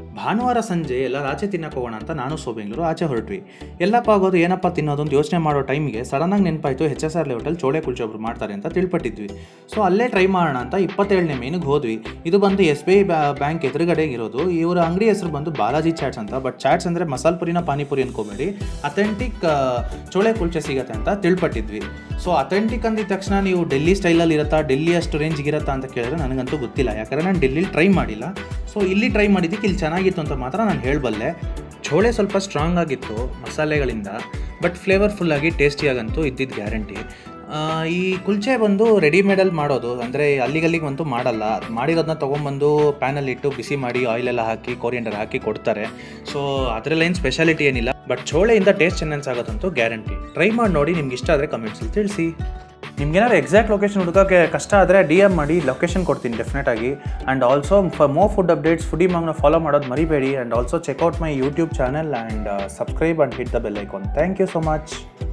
ಭಾನುವಾರ ಸಂಜೆ ಎಲ್ಲರೂ ಆಚೆ ತಿನ್ನಕ್ಕೆ ಹೋಗೋಣ ಅಂತ ನಾನು ಬೆಂಗಳೂರು ಆಚೆ ಹೊರಟ್ವಿ. ಎಲ್ಲಪ್ಪ ಆಗೋದು ಏನಪ್ಪ ತಿನ್ನೋದು ಅಂತ ಯೋಚನೆ ಮಾಡೋ ಟೈಮಿಗೆ ಸಡನ್ನಾಗಿ ನೆನಪಾಯಿತು HSR ಲೇಔಟಲ್ಲಿ ಚೋಳೆ ಕುಲ್ಚೆ ಒಬ್ರು ಮಾಡ್ತಾರೆ ಅಂತ ತಿಳ್ಪಟ್ಟಿದ್ವಿ. ಸೊ ಅಲ್ಲೇ ಟ್ರೈ ಮಾಡೋಣ ಅಂತ 27ನೇ ಮೇನಿಗೆ ಹೋದ್ವಿ. ಇದು ಬಂದು SBI ಬ್ಯಾಂಕ್ ಎದುರುಗಡೆಗೆ ಇರೋದು. ಇವರ ಅಂಗಡಿ ಹೆಸರು ಬಂದು ಬಾಲಾಜಿ ಚಾಟ್ಸ್ ಅಂತ. ಬಟ್ ಚಾಟ್ಸ್ ಅಂದರೆ ಮಸಾಲೆ ಪುರಿನ ಪಾನಿಪುರಿ ಅನ್ಕೋಬೇಡಿ, ಅಥೆಂಟಿಕ್ ಚೋಳೆ ಕುಲ್ಚೆ ಸಿಗುತ್ತೆ ಅಂತ ತಿಳ್ಪಟ್ಟಿದ್ವಿ. ಸೊ ಅಥೆಂಟಿಕ್ ಅಂದಿದ ತಕ್ಷಣ ನೀವು ಡೆಲ್ಲಿ ಸ್ಟೈಲಲ್ಲಿ ಇರುತ್ತಾ, ಡೆಲ್ಲಿ ಅಷ್ಟು ರೇಂಜ್ಗೆ ಇರುತ್ತಾ ಅಂತ ಕೇಳಿದ್ರೆ ನನಗಂತೂ ಗೊತ್ತಿಲ್ಲ, ಯಾಕಂದರೆ ನಾನು ಡೆಲ್ಲಿಲಿ ಟ್ರೈ ಮಾಡಿಲ್ಲ. ಸೊ ಇಲ್ಲಿ ಟ್ರೈ ಮಾಡಿದ್ದಕ್ಕೆ ಇಲ್ಲಿ ಚೆನ್ನಾಗಿತ್ತು ಅಂತ ಮಾತ್ರ ನಾನು ಹೇಳಬಲ್ಲೆ. ಚೋಳೆ ಸ್ವಲ್ಪ ಸ್ಟ್ರಾಂಗ್ ಆಗಿತ್ತು ಮಸಾಲೆಗಳಿಂದ, ಬಟ್ ಫ್ಲೇವರ್ಫುಲ್ಲಾಗಿ ಟೇಸ್ಟಿಯಾಗಂತೂ ಇದ್ದಿದ್ದು ಗ್ಯಾರಂಟಿ. ಈ ಕುಲ್ಚೆ ಬಂದು ರೆಡಿಮೇಡಲ್ಲಿ ಮಾಡೋದು, ಅಂದರೆ ಅಲ್ಲಿಗಲ್ಲಿಗೆ ಅಂತೂ ಮಾಡಲ್ಲ. ಮಾಡಿರೋದನ್ನ ತೊಗೊಂಬಂದು ಪ್ಯಾನಲ್ಲಿ ಇಟ್ಟು ಬಿಸಿ ಮಾಡಿ ಆಯಿಲೆಲ್ಲ ಹಾಕಿ ಕೊರಿಯಂಡರ್ ಹಾಕಿ ಕೊಡ್ತಾರೆ. ಸೊ ಅದರಲ್ಲೇನು ಸ್ಪೆಷಾಲಿಟಿ ಏನಿಲ್ಲ, ಬಟ್ ಚೋಳೆಯಿಂದ ಟೇಸ್ಟ್ ಎನ್ಹಾನ್ಸ್ ಆಗೋದಂತೂ ಗ್ಯಾರಂಟಿ. ಟ್ರೈ ಮಾಡಿ ನೋಡಿ, ನಿಮ್ಗೆ ಇಷ್ಟ ಆದರೆ ಕಮೆಂಟ್ಸಲ್ಲಿ ತಿಳಿಸಿ. ನಿಮ್ಗೇನಾದ್ರು ಎಕ್ಸಾಕ್ಟ್ ಲೊಕೇಶನ್ ಹುಡುಕೋಕ್ಕೆ ಕಷ್ಟ ಆದರೆ DM ಮಾಡಿ, ಲೊಕೇಶನ್ ಕೊಡ್ತೀನಿ ಡೆಫಿನೆಟಾಗಿ. And also for more food updates foodie ಮಾಗ್ನ ಫಾಲೋ ಮಾಡೋದು ಮರಿಬೇಡಿ. And also check out my YouTube channel and subscribe and hit the bell icon. Thank you so much.